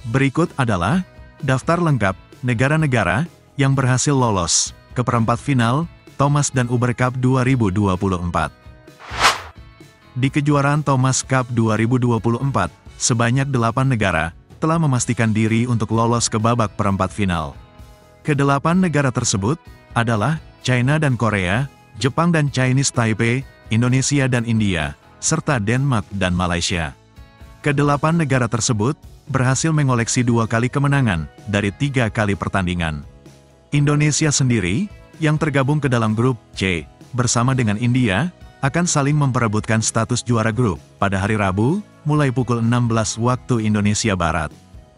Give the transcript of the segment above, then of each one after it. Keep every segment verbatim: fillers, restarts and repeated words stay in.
Berikut adalah daftar lengkap negara-negara yang berhasil lolos ke perempat final Thomas dan Uber Cup dua ribu dua puluh empat. Di kejuaraan Thomas Cup dua ribu dua puluh empat, sebanyak delapan negara telah memastikan diri untuk lolos ke babak perempat final. Kedelapan negara tersebut adalah China dan Korea, Jepang dan Chinese Taipei, Indonesia dan India, serta Denmark dan Malaysia. Kedelapan negara tersebut berhasil mengoleksi dua kali kemenangan dari tiga kali pertandingan. Indonesia sendiri, yang tergabung ke dalam grup C, bersama dengan India, akan saling memperebutkan status juara grup pada hari Rabu, mulai pukul enam belas waktu Indonesia Barat.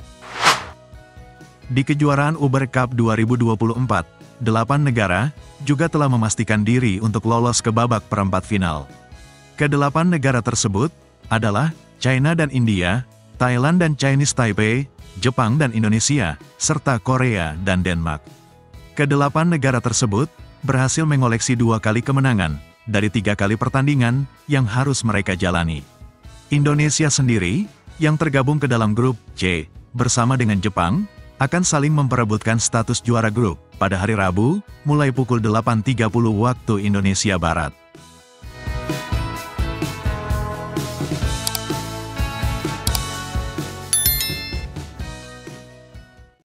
Di kejuaraan Uber Cup dua ribu dua puluh empat, delapan negara juga telah memastikan diri untuk lolos ke babak perempat final. Kedelapan negara tersebut adalah China dan India, Thailand dan Chinese Taipei, Jepang dan Indonesia, serta Korea dan Denmark. Kedelapan negara tersebut berhasil mengoleksi dua kali kemenangan dari tiga kali pertandingan yang harus mereka jalani. Indonesia sendiri, yang tergabung ke dalam grup C, bersama dengan Jepang, akan saling memperebutkan status juara grup pada hari Rabu, mulai pukul delapan tiga puluh waktu Indonesia Barat.